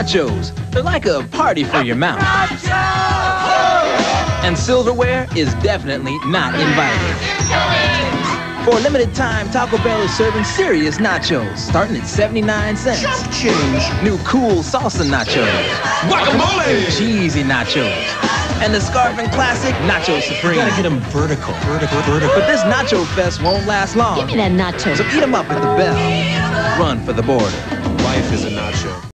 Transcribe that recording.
nachos. They're like a party for your mouth. And silverware is definitely not invited. For a limited time, Taco Bell is serving serious nachos, starting at 79 cents. Change. New cool salsa nachos. Guacamole! Cheesy nachos. And the scarfing classic Nachos Supreme. You gotta get them vertical. But this Nacho Fest won't last long. Give me that nacho. So eat them up at the Bell. Run for the border. Life is a nacho.